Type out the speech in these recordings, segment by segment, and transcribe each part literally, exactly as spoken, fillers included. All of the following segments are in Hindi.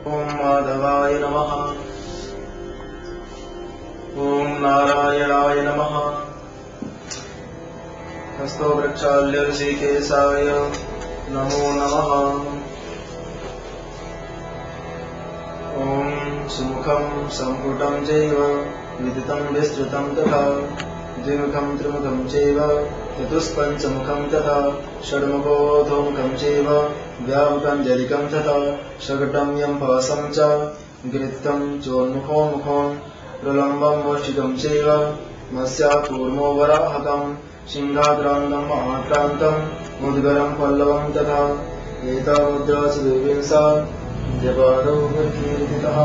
ओम माधवाय नमः। ओम नारायणाय नमः। हस्तो प्रक्षाल्य ऋषिकेशाय नमो नमः। ओम सुमुखं संपुटं चैव विदितं विस्तृतं तथा द्विमुखं त्रिमुखं चैव चतुष्पञ्चमुखं तथा षड्मुखोऽधोमुखं चैव व्यामुखं जलिकं तथा शकटं यं पाशं च गृहीतं चोन्मुखो मुखं प्रलम्बं वष्टिकं चैव मत्स्याकूर्मो वराहकं सिंहाक्रान्तं महाक्रान्तं मुद्गरं पल्लवं तथा एता मुद्रा चतुर्विंशा जपादौ कीर्तितः।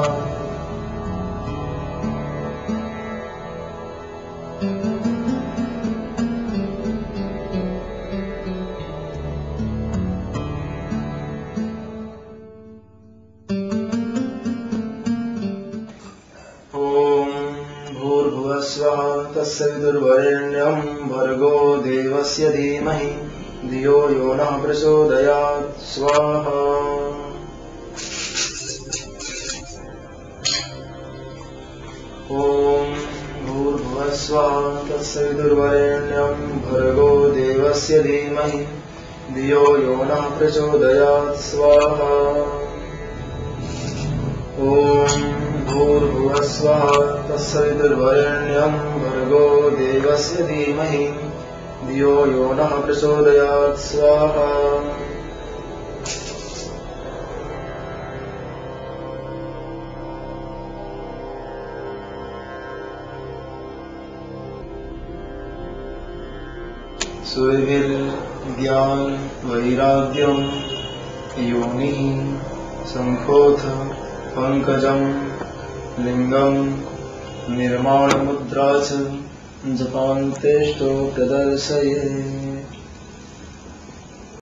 भूर्भुवस्वः तत्सवितुर्वरेण्यं भर्गो देवस्य धीमहि धियो यो नः प्रचोदयात् स्वाहा। ॐ भूर्भुवस्वः तत्सवितुर्वरेण्यं भर्गो देवस्य धीमहि धियो यो नः प्रचोदयात् स्वाहा। ॐ भूर्भुवस्वः तत्सवितुर्वरेण्यं भर्गो देवस्य धीमहि धियो यो नः प्रचोदयात् स्वाहा। सूर्यज्ञान वैराग्यं योनिः शंखोऽथ पंकजं लिंगं निर्माणमुद्रा च जपान्तेष्टो प्रदर्शयेत्।